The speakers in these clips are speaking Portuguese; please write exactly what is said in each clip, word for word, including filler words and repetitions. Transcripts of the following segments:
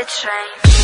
train.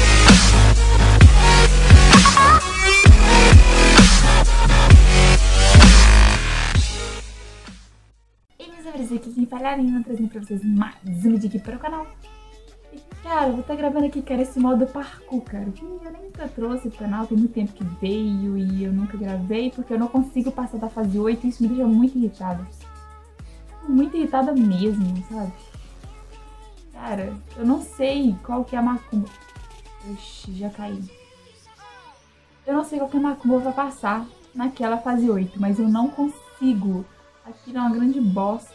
E meus amigos, aqui quem fala é a Arina, trazendo pra vocês mais um vídeo aqui para o canal. E cara, eu vou estar gravando aqui, cara, esse modo parkour, cara, que eu nunca trouxe pro canal, tem muito tempo que veio e eu nunca gravei, porque eu não consigo passar da fase oito e isso me deixa muito irritada. Muito irritada mesmo, sabe? Cara, eu não sei qual que é a macumba. Oxi, já caí. Eu não sei qual que é a macumba pra passar naquela fase oito, mas eu não consigo. Aquilo é uma grande bosta.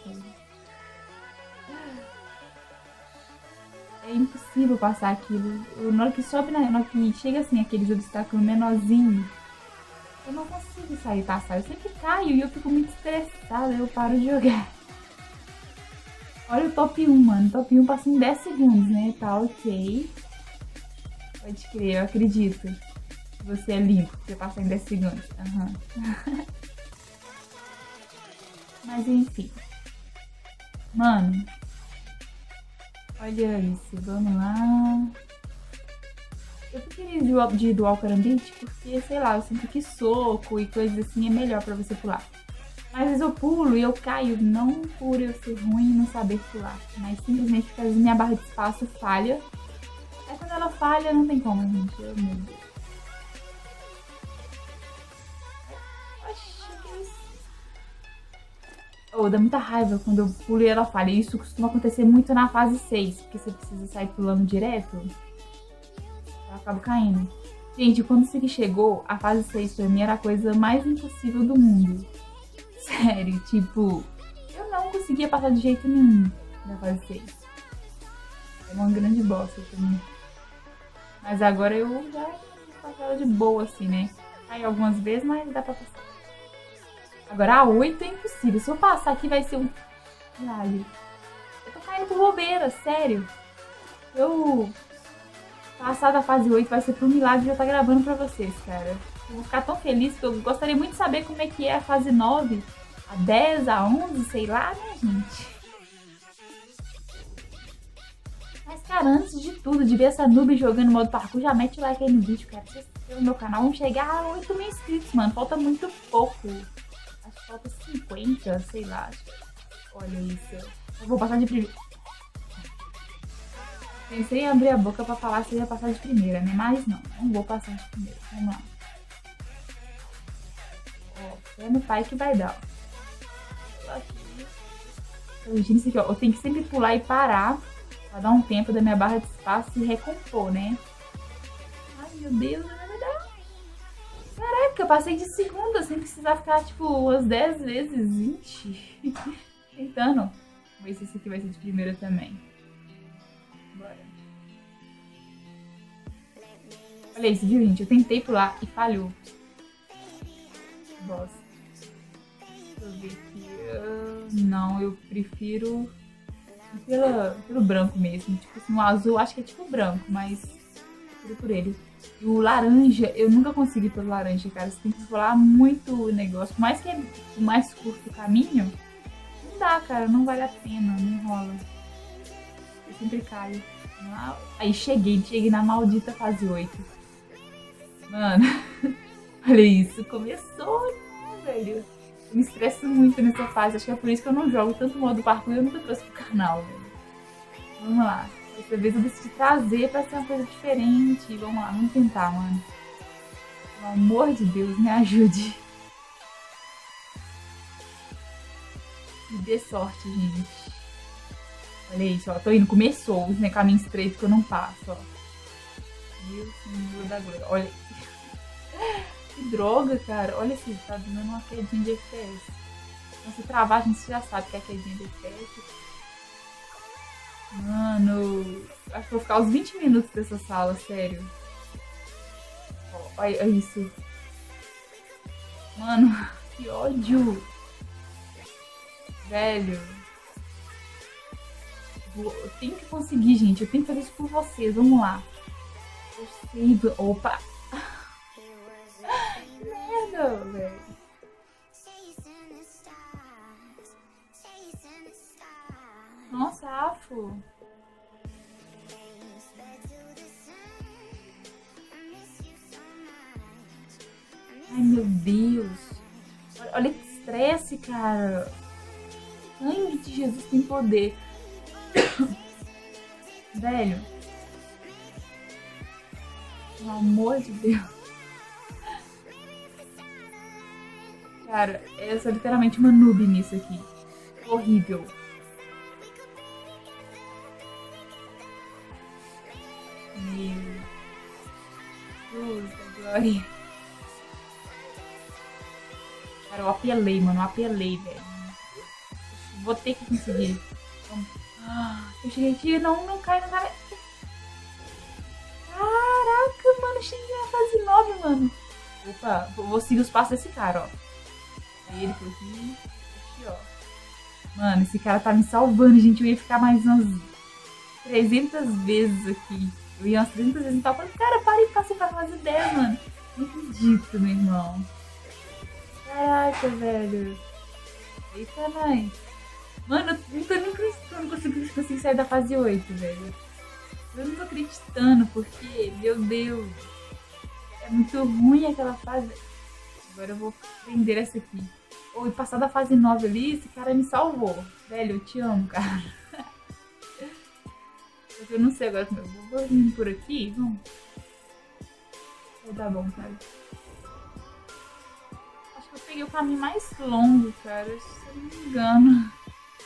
É impossível passar aquilo. Eu, na hora que sobe, na hora que chega assim, aqueles obstáculos menorzinhos, eu não consigo sair e passar. Eu sempre caio e eu fico muito estressada, eu paro de jogar. Olha o top um, mano. Top um passa em dez segundos, né? Tá ok. Pode crer, eu acredito. Você é limpo, você passa em dez segundos. Uhum. Mas enfim. Mano. Olha isso, vamos lá. Eu preferi de dual carambite porque, sei lá, eu sinto que soco e coisas assim é melhor pra você pular. Às vezes eu pulo e eu caio, não por eu ser ruim e não saber pular, mas simplesmente porque às vezes minha barra de espaço falha. Aí quando ela falha, não tem como, gente. Oh, meu Deus. Oxi, que isso? Oh, dá muita raiva quando eu pulo e ela falha. Isso costuma acontecer muito na fase seis, porque você precisa sair pulando direto. Eu acabo caindo. Gente, quando isso aqui chegou, a fase seis pra mim era a coisa mais impossível do mundo. Sério, tipo, eu não conseguia passar de jeito nenhum da fase seis. É uma grande bosta também. Mas agora eu já faço ela de boa, assim, né? Cai algumas vezes, mas dá pra passar. Agora a oito é impossível. Se eu passar aqui vai ser um... Vale. Eu tô caindo por bobeira, sério. Eu passar da fase oito vai ser por milagre de eu estar gravando pra vocês, cara. Eu vou ficar tão feliz que eu gostaria muito de saber como é que é a fase nove, a dez, a onze, sei lá, né, gente? Mas, cara, antes de tudo, de ver essa noob jogando modo parkour, já mete o like aí no vídeo, cara. Se você inscreva no meu canal, vamos chegar a oito mil inscritos, mano. Falta muito pouco. Acho que falta cinquenta, sei lá. Olha isso. Eu vou passar de primeira. Pensei em abrir a boca pra falar se eu ia passar de primeira, né? Mas não, não vou passar de primeira. Vamos lá. Ó, fé no pai que vai dar. Imagina isso aqui, ó. Eu tenho que sempre pular e parar pra dar um tempo da minha barra de espaço e recompor, né? Ai, meu Deus, não vai dar. Caraca, eu passei de segunda sem precisar ficar, tipo, umas dez vezes, vinte. Tentando. Vamos ver se esse aqui vai ser de primeira também. Bora. Olha isso, viu, gente? Eu tentei pular e falhou. Bosta. Deixa eu ver aqui. Uh, não, eu prefiro pela, pelo branco mesmo. Tipo assim, o azul acho que é tipo branco, mas prefiro por ele. E o laranja, eu nunca consegui pelo laranja, cara. Você tem que pular muito o negócio. Por mais que é o mais curto o caminho, não dá, cara. Não vale a pena, não rola. Eu sempre caio. Aí cheguei, cheguei na maldita fase oito. Mano, olha isso. Começou, né, velho? Eu me estresso muito nessa fase. Acho que é por isso que eu não jogo tanto modo parkour e eu nunca trouxe pro canal, velho. Vamos lá. Dessa vez eu decidi trazer pra ser uma coisa diferente. Vamos lá, vamos tentar, mano. Pelo amor de Deus, me ajude. Me dê sorte, gente. Olha isso, ó. Tô indo, começou os né, caminhos estreitos que eu não passo, ó. Meu Senhor da glória. Olha que droga, cara. Olha assim, tá dando uma quedinha de F P S. Então, se travar, a gente já sabe que é quedinha de F P S. Mano, acho que vou ficar uns vinte minutos dessa sala, sério. Ó, olha isso. Mano, que ódio. Velho. Eu tenho que conseguir, gente. Eu tenho que fazer isso por vocês. Vamos lá. Eu sei. Opa. Que merda, velho. Nossa, afo. Ai, meu Deus. Olha, olha que estresse, cara. Sangue de Jesus tem poder. Velho. Pelo amor de Deus. Cara, eu sou literalmente uma noob nisso aqui. Horrível. Meu Deus da glória. Cara, eu apelei, mano. Eu apelei, velho. Vou ter que conseguir. Eu cheguei aqui e não, não cai, não cai. Caraca, mano. Cheguei na fase nove, mano. Opa, vou seguir os passos desse cara, ó. Aí ele foi aqui. Aqui, ó. Mano, esse cara tá me salvando, gente. Eu ia ficar mais umas trezentas vezes aqui. Eu ia umas trezentas vezes e tal. Falei, cara, para de passar pra fase dez, mano. Não acredito, meu irmão. Caraca, velho. Eita, nós. Mano, eu não tô nem acreditando que eu consegui sair da fase oito, velho. Eu não tô acreditando, porque, meu Deus. É muito ruim aquela fase. Agora eu vou prender essa aqui. Ou oh, passar da fase nove ali, esse cara me salvou. Velho, eu te amo, cara. Eu não sei agora como eu vou. Vou indo por aqui, vamos. Vai dar bom, cara. Acho que eu peguei o caminho mais longo, cara. Se eu não me engano.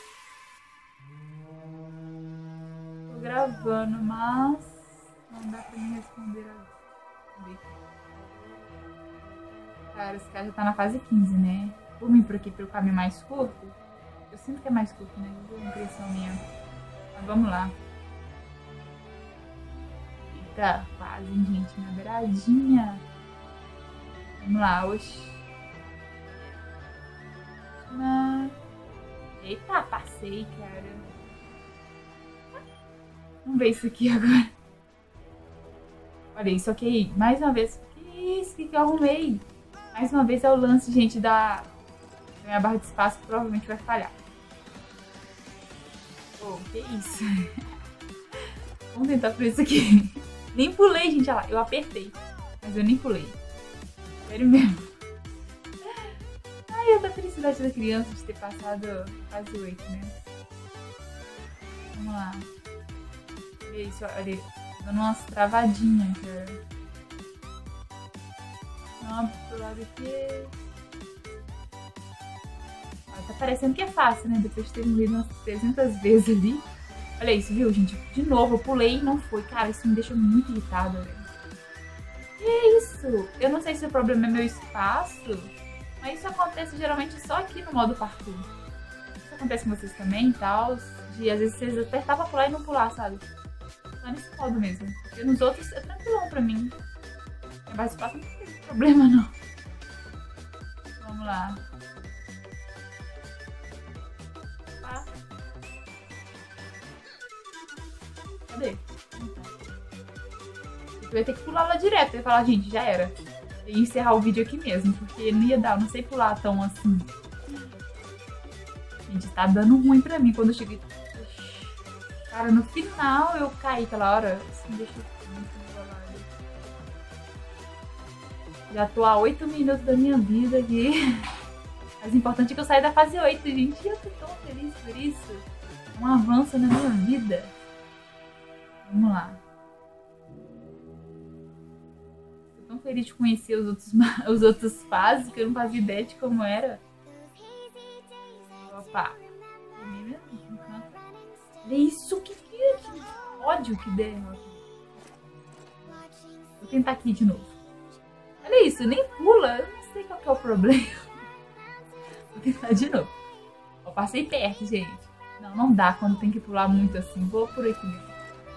Tô gravando, mas não dá pra me responder agora. Cara, esse cara já tá na fase quinze, né? Vou vir por aqui pelo caminho mais curto. Eu sinto que é mais curto, né? É uma impressão minha. Mas vamos lá. Eita, quase, gente. Na beiradinha. Vamos lá, oxi. Na... Eita, passei, cara. Vamos ver isso aqui agora. Olha isso, ok. Mais uma vez. Que isso? O que, que eu arrumei? Mais uma vez é o lance, gente, da... minha barra de espaço, que provavelmente vai falhar. Oh, que isso? Vamos tentar por isso aqui. Nem pulei, gente. Olha lá, eu apertei. Mas eu nem pulei. Sério mesmo. Ai, é da felicidade da criança de ter passado fase oito, né? Vamos lá. Olha isso, olha. Dando umas travadinhas, cara. Vamos pro lado aqui. Tá parecendo que é fácil, né? Depois de ter morrido umas trezentas vezes ali. Olha isso, viu, gente? De novo, eu pulei e não foi. Cara, isso me deixa muito irritada, velho. Que isso? Eu não sei se o problema é meu espaço, mas isso acontece geralmente só aqui no modo parkour. Isso acontece com vocês também e tal. De às vezes vocês apertar pra pular e não pular, sabe? Só nesse modo mesmo. Porque nos outros é tranquilão pra mim. Mas espaço não tem problema, não. Vamos lá. Cadê? Eu ia ter que pular lá direto. Eu ia falar, gente, já era. Eu ia encerrar o vídeo aqui mesmo, porque não ia dar, eu não sei pular tão assim. Gente, tá dando ruim pra mim quando eu cheguei. Cara, no final eu caí aquela hora. Isso me deixa muito embolada. Já tô há oito minutos da minha vida aqui. Mas o importante é que eu saia da fase oito, gente. Eu tô tão feliz por isso. Um avanço na minha vida. Vamos lá. Tô tão feliz de conhecer os outros, os outros fases, que eu não fazia ideia de como era. Opa. Olha isso, que, que, que ódio que der. Vou tentar aqui de novo. Olha isso, nem pula. Eu não sei qual que é o problema. Vou tentar de novo. Ó, passei perto, gente. Não, não dá quando tem que pular muito assim. Vou por aqui mesmo.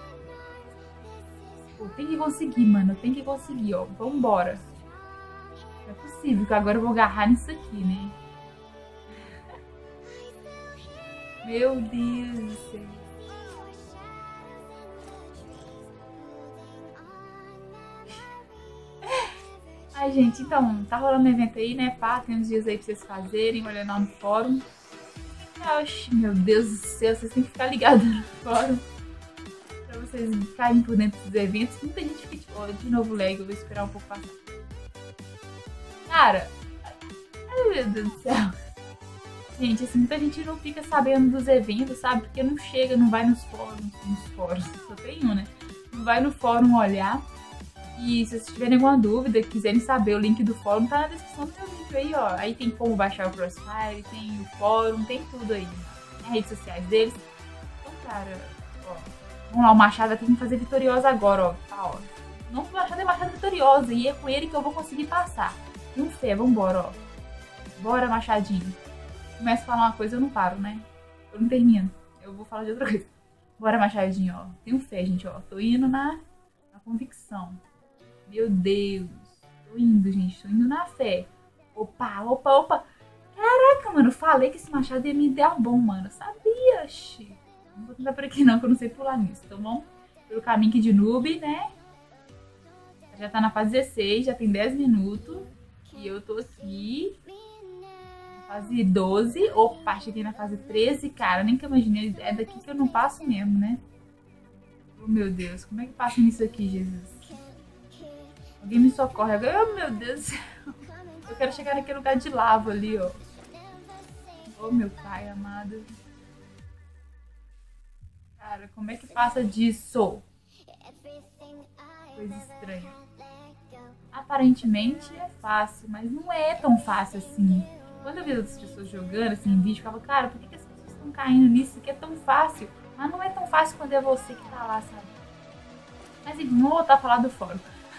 Pô, tem que conseguir, mano. Tem que conseguir, ó. Vambora. Não é possível que agora eu vou agarrar nisso aqui, né? Meu Deus do céu. Ai, gente, então, tá rolando um evento aí, né, pá? Tem uns dias aí pra vocês fazerem, olhando lá no fórum. Oxi, meu Deus do céu, vocês têm que ficar ligados no fórum. Pra vocês ficarem por dentro dos eventos. Muita gente fica tipo, ó, de novo lag, eu vou esperar um pouco passar. Cara, ai meu Deus do céu. Gente, assim, muita gente não fica sabendo dos eventos, sabe? Porque não chega, não vai nos fóruns, nos fóruns, só tem um, né? Não vai no fórum olhar. E se vocês tiverem alguma dúvida, quiserem saber, o link do fórum tá na descrição do meu vídeo aí, ó. Aí tem como baixar o Crossfire, tem o fórum, tem tudo aí. Tem as redes sociais deles. Então, cara, ó. Vamos lá, o Machado vai ter que me fazer vitoriosa agora, ó. Tá, ó. Não, o Machado é Machado vitoriosa e é com ele que eu vou conseguir passar. Tenho fé, vambora, ó. Bora, Machadinho. Começo a falar uma coisa, eu não paro, né? Eu não termino. Eu vou falar de outra coisa. Bora, Machadinho, ó. Tenho fé, gente, ó. Tô indo na, na convicção. Meu Deus. Tô indo, gente. Tô indo na fé. Opa, opa, opa. Caraca, mano. Falei que esse machado ia me dar bom, mano. Sabia, xi. Não vou tentar por aqui não, que eu não sei pular nisso. Então vamos pelo caminho aqui de noob, né? Já tá na fase dezesseis, já tem dez minutos. E eu tô aqui... Fase doze. Opa, cheguei na fase treze, cara. Nem que eu imaginei. É daqui que eu não passo mesmo, né? Oh, meu Deus. Como é que passa nisso aqui, Jesus? Alguém me socorre agora. Oh, meu Deus. Eu quero chegar naquele lugar de lava ali, ó. Oh, meu pai amado. Cara, como é que passa disso? Coisa estranha. Aparentemente é fácil, mas não é tão fácil assim. Quando eu vi outras pessoas jogando assim em vídeo, eu ficava, cara, por que, que as pessoas estão caindo nisso? Isso aqui é tão fácil. Mas não é tão fácil quando é você que tá lá, sabe? Mas enfim, vamos voltar a falar do fórum.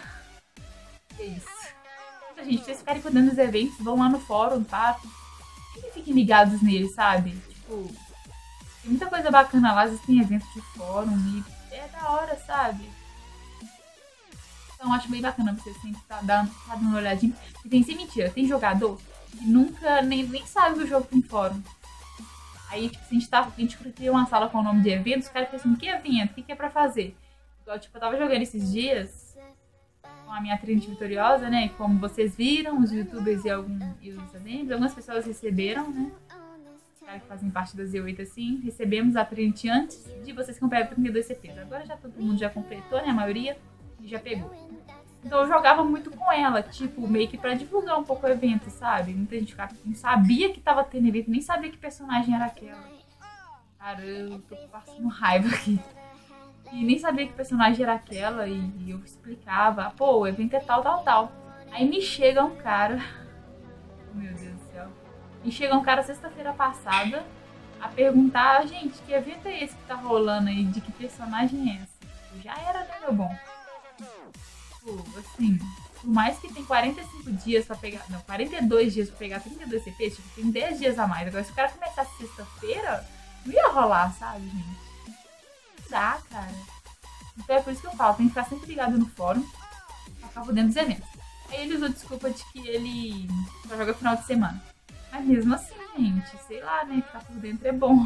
É isso. Então, gente, vocês ficarem cuidando dos eventos, vão lá no fórum, tá? E fiquem ligados neles, sabe? Tipo, tem muita coisa bacana lá, às vezes tem eventos de fórum e é da hora, sabe? Então acho bem bacana vocês sempre tá dando, tá dando uma olhadinha. E tem, sem mentira, tem jogador que nunca, nem, nem sabe que o jogo tem fórum. Aí, tipo, se a gente, tá, a gente cria uma sala com o nome de eventos, os caras ficam assim, que evento? O que, que é pra fazer? Igual, tipo, eu tava jogando esses dias com a minha trinity vitoriosa, né? Como vocês viram, os youtubers e, algum, e os adentros, algumas pessoas receberam, né? Os caras que fazem parte da Z oito, assim, recebemos a trinity antes de vocês comprarem trinta e dois C Ps. Agora já todo mundo já completou, né? A maioria, e já pegou. Então eu jogava muito com ela, tipo, meio que pra divulgar um pouco o evento, sabe? Muita gente não sabia que tava tendo evento, nem sabia que personagem era aquela. Caramba, tô passando raiva aqui. E nem sabia que personagem era aquela e eu explicava, pô, o evento é tal, tal, tal. Aí me chega um cara, meu Deus do céu, me chega um cara sexta-feira passada a perguntar, gente, que evento é esse que tá rolando aí, de que personagem é essa? Eu já era, né, meu bom? Assim, por mais que tem quarenta e cinco dias pra pegar, não, quarenta e dois dias pra pegar trinta e dois C Ps, tipo, tem dez dias a mais. Agora, se o cara começasse sexta-feira, não ia rolar, sabe, gente? Não dá, cara. Então é por isso que eu falo, tem que ficar sempre ligado no fórum pra ficar por dentro dos eventos. Aí ele usou desculpa de que ele só joga final de semana. Mas mesmo assim, gente, sei lá, né, ficar por dentro é bom.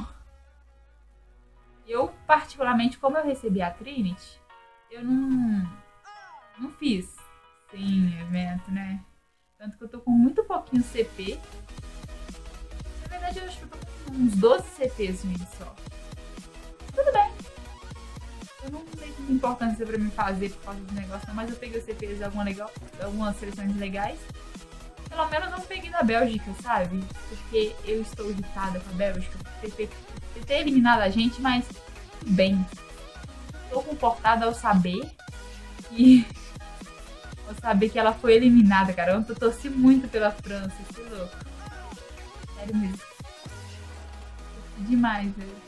Eu, particularmente, como eu recebi a Trinity, eu não... Não fiz sem evento, né? Tanto que eu tô com muito pouquinho C P. Na verdade, eu acho que eu tô com uns doze C Ps, gente, só. Tudo bem. Eu não sei muita importância pra mim fazer por causa do negócio, não, mas eu peguei os C Ps de alguma legal, algumas seleções legais. Pelo menos eu não peguei na Bélgica, sabe? Porque eu estou irritada com a Bélgica. Ter, ter, ter eliminado a gente, mas tudo bem. Estou comportada ao saber que... Vou saber que ela foi eliminada, cara. Eu torci muito pela França, que louco. Sério mesmo. Torci demais, velho.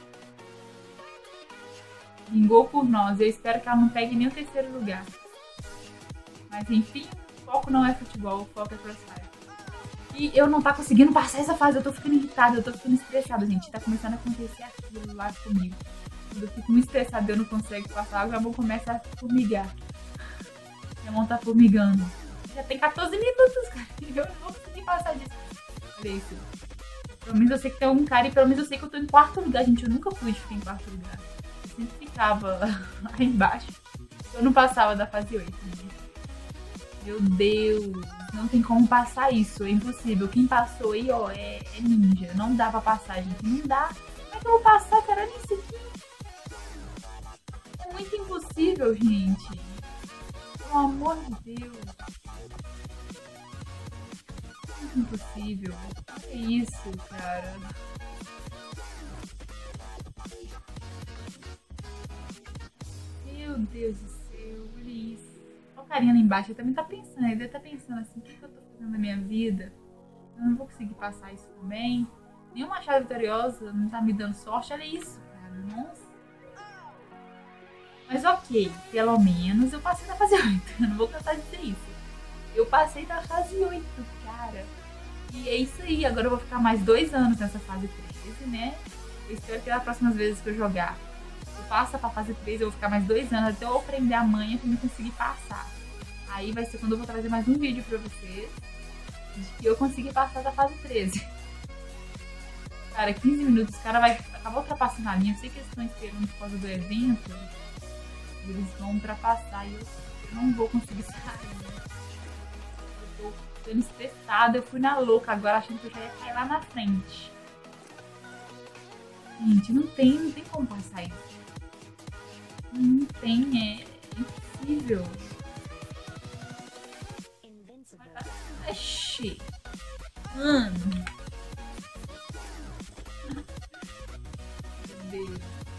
Vingou por nós. Eu espero que ela não pegue nem o terceiro lugar. Mas enfim, o foco não é futebol, o foco é Crossfire. E eu não tá conseguindo passar essa fase. Eu tô ficando irritada, eu tô ficando estressada, gente. Tá começando a acontecer aquilo lá comigo. Quando eu fico muito estressada e eu não consigo passar, a mão começa a formigar. Minha mão tá formigando. Já tem quatorze minutos, cara. Eu não vou conseguir passar disso. Olha isso. Pelo menos eu sei que tem um cara e pelo menos eu sei que eu tô em quarto lugar, gente. Eu nunca fui de ficar em quarto lugar. Eu sempre ficava aí embaixo. Eu não passava da fase oito, gente. Meu Deus. Não tem como passar isso. É impossível. Quem passou aí, ó, é, é ninja. Não dá pra passar, gente. Não dá. Como é que eu vou passar, cara? Nisso aqui. É muito impossível, gente. Pelo amor de Deus. muito impossível. Que isso, cara? Meu Deus do céu, olha isso. Olha o carinha lá embaixo, ele também tá pensando, ele tá pensando assim, o que, que eu tô fazendo na minha vida? Eu não vou conseguir passar isso também. Nenhuma chave vitoriosa não tá me dando sorte, olha isso, cara, nossa. Mas ok, pelo menos eu passei da fase oito, eu não vou cansar de dizer isso. Eu passei da fase oito, cara. E é isso aí, agora eu vou ficar mais dois anos nessa fase treze, né? Eu espero que das próximas vezes que eu jogar, eu passo pra fase treze, eu vou ficar mais dois anos até eu aprender a manha pra eu conseguir passar. Aí vai ser quando eu vou trazer mais um vídeo pra vocês de que eu consegui passar da fase treze. Cara, quinze minutos, o cara vai acabar ultrapassando a linha. Eu sei que eles estão esperando por causa do evento. Eles vão ultrapassar e eu, eu não vou conseguir sair. Eu tô ficando estressada. Eu fui na louca agora, achando que eu já ia cair lá na frente. Gente, não tem, não tem como passar isso. Não tem, é impossível. Oxi. Mano. Meu Deus.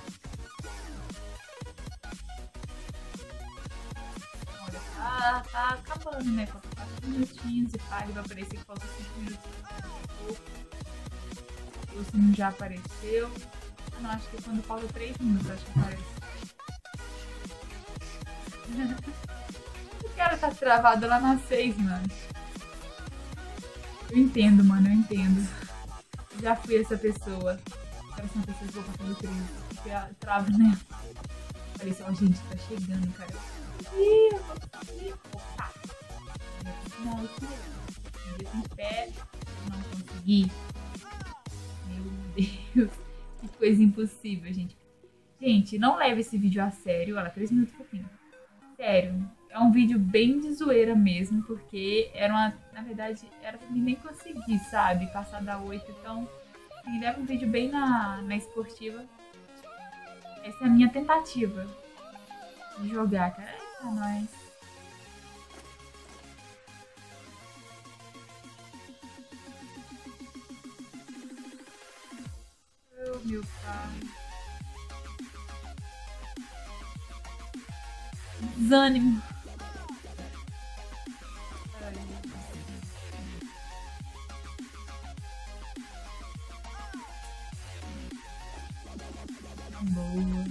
Olha, tá, tá acabando, né? Falta quatro minutinhos e pá, ele vai aparecer que falta cinco minutos. O sino já apareceu. Ah, não, acho que quando falta três minutos, acho que aparece. O cara tá travado lá na seis, mano. Eu entendo, mano, eu entendo. Já fui essa pessoa. Parece uma pessoa que vou passar do três. Trava, né? Falei só, gente, tá chegando, cara. Ih, eu vou conseguir. Opa! Não, eu queria. Eu em pé. Eu não consegui. Meu Deus. Que coisa impossível, gente. Gente, não leve esse vídeo a sério. Olha, três minutos e pouquinho. Sério. É um vídeo bem de zoeira mesmo, porque era uma, na verdade, era pra mim nem conseguir, sabe, passar da oito, então, assim, leva um vídeo bem na, na esportiva. Essa é a minha tentativa de jogar, cara. Eita, nós. Oh, meu pai. Desânimo. Boa.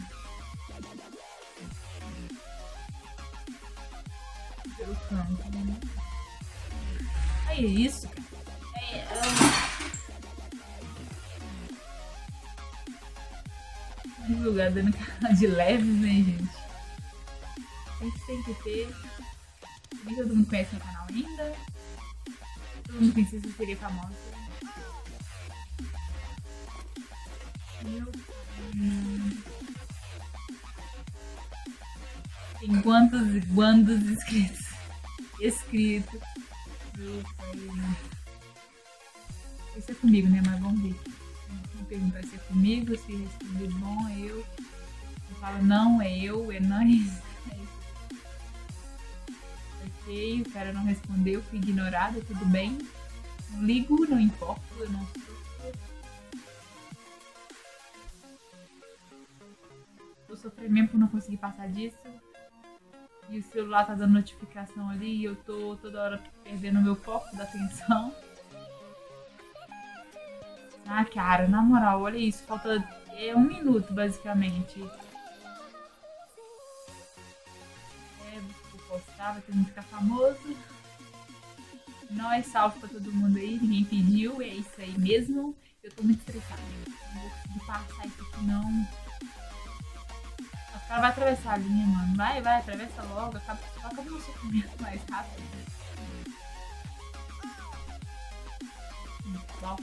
Pelo canto, né? Aí, isso. É, eu... lugar dando canal de leves, né, gente? Isso tem que ter. Nem todo mundo conhece meu canal ainda. Todo mundo pensa que eu seria famosa. Meu Hum. Tem quantos, quantos inscritos? Escrito. Isso é comigo, né? Mas vamos ver. Vou perguntar se é comigo, se responder bom, é eu. Eu falo não, é eu, é nós. É isso. Ok, o cara não respondeu, fui ignorada, tudo bem. Não ligo, não importa, eu não sou. Tô sofrendo mesmo por não conseguir passar disso. E o celular tá dando notificação ali e eu tô toda hora perdendo o meu foco da atenção. Ah, cara, na moral, olha isso. Falta é, um minuto, basicamente. É, vou postar, vai ter que ficar famoso. Não é salvo pra todo mundo aí, ninguém pediu, é isso aí mesmo. Eu tô muito estressada. Não vou conseguir passar isso aqui, não. O cara vai atravessar a linha, mano. Vai, vai, atravessa logo. Acaba, acaba o sofrimento mais rápido. Hum, bom.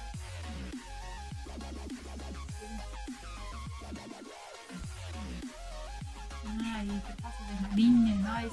Aí, passa a vermelhinha, nós.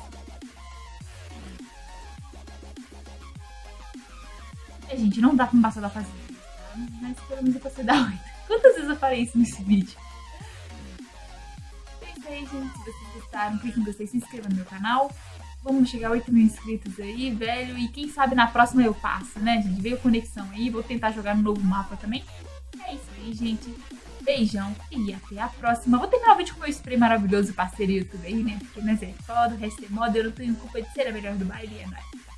É, gente, não dá pra me passar da fase. Mas pelo menos eu passei da oito. Quantas vezes eu falei isso nesse vídeo? É isso aí, gente. Se vocês gostaram, clique em gostei, se inscreva no meu canal. Vamos chegar a oito mil inscritos aí, velho. E quem sabe na próxima eu passo, né, gente? Veio conexão aí. Vou tentar jogar no novo mapa também. É isso aí, gente. Beijão e até a próxima. Vou terminar o vídeo com o meu spray maravilhoso parceiro YouTube aí, né? Porque nós é foda, o resto é moda. Eu não tenho culpa de ser a melhor do baile, é nóis.